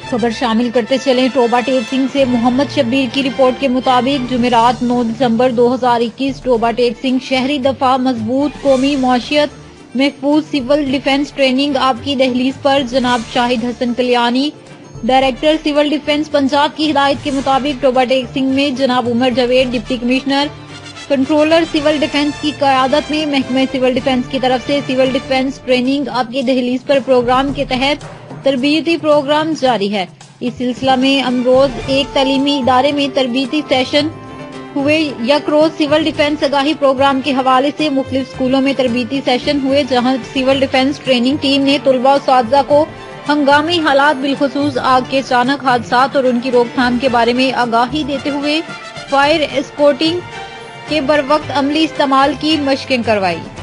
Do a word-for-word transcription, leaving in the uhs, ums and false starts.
खबर शामिल करते चले। टोबा टेक सिंह से मोहम्मद शब्बीर की रिपोर्ट के मुताबिक जुमेरात नौ दिसंबर दो हजार इक्कीस टोबा टेक सिंह शहरी दफा मजबूत कौमी मौशियत महफूज सिविल डिफेंस ट्रेनिंग आपकी दहलीज पर जनाब Shahid Hasan Kalyani director civil defence Punjab की हिदायत के मुताबिक टोबा टेक सिंह में जनाब Umar Javed deputy commissioner controller civil defence की क़यादत में महकमे सिविल डिफेंस की तरफ से सिविल डिफेंस ट्रेनिंग आपकी दहलीज पर प्रोग्राम के तहत तरबियती प्रोग्राम जारी है। इस सिलसिला में अमरोज एक तालीमी इदारे में तरबियती सेशन हुए। यक रोज सिविल डिफेंस आगाही प्रोग्राम के हवाले से मुख्तलिफ स्कूलों में तरबियती सेशन हुए, जहां सिविल डिफेंस ट्रेनिंग टीम ने तुलबा और साथीज़ा को हंगामी हालात बिलखुसूस आग के अचानक हादसात और उनकी रोकथाम के बारे में आगाही देते हुए फायर एस्कोर्टिंग के बर वक्त अमली इस्तेमाल की मशकें करवाई।